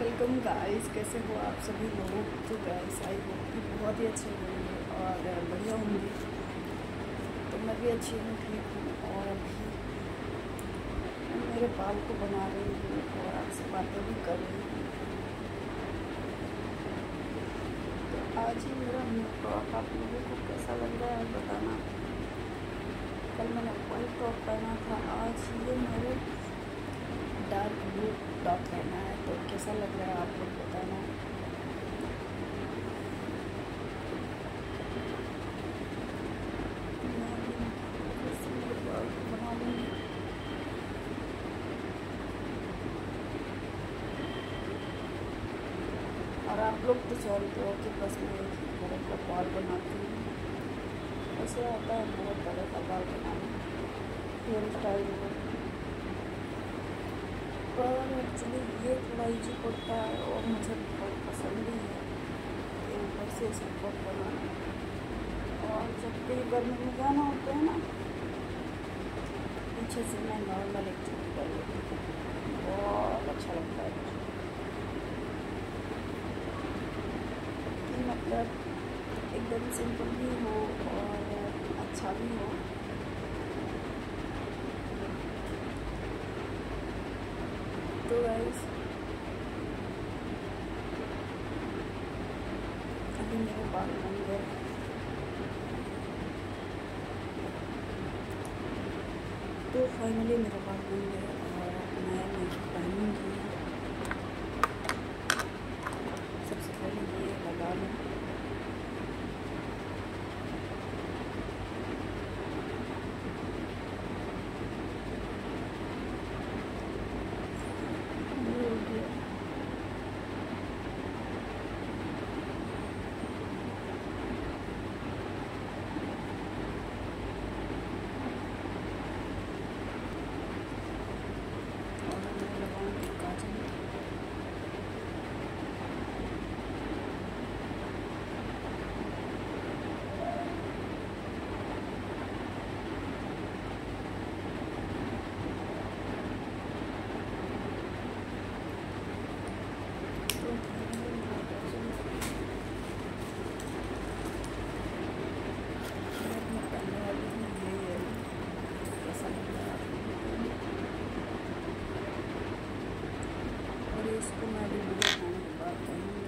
Welcome guys, कैसे हो आप सभी लोग। तो गाइस आई होप कि बहुत ही अच्छे होंगे और बढ़िया होंगे। तो मैं भी अच्छी हूँ, ठीक हूँ। और अभी मैं मेरे बाल को बना रही हूँ और आपसे बातें भी कर रही हूँ। तो आज ही मेरा टॉप आप लोगों को कैसा लग रहा है बताना। कल मैंने वाइट टॉप पहना था, आज ये मेरे डार्क ब्लू टॉप पहना है। तो कैसा लग रहा है आप लोग बताना। बना लूँगी। और आप लोग तो जानते हो कि बस मैं एक ही तरह का बाल बनाती हूँ। ऐसे आता है बहुत तरह का बाल बनाना, हेयर स्टाइल हो। पर एक्चुअली ये थोड़ा इजी पड़ता है और मुझे बहुत पसंद भी है ये ऊपर से सपोर्ट बनाना। और जब कहीं गर्मी में जाना होता है ना, पीछे से मैं नॉर्मल एक चूड़ी कर लेती हूँ, बहुत अच्छा लगता है कि मतलब एकदम सिंपल भी हो और अच्छा भी हो। तो गाइस अभी मेरे बाल बन गए। तो फाइनली मेरे बाल बन गए और मैं मेकअप पहनूँगी। सबसे पहले ये लगा लूँ। इसको मैं भी वीडियो बनाने के बाद करूँगी।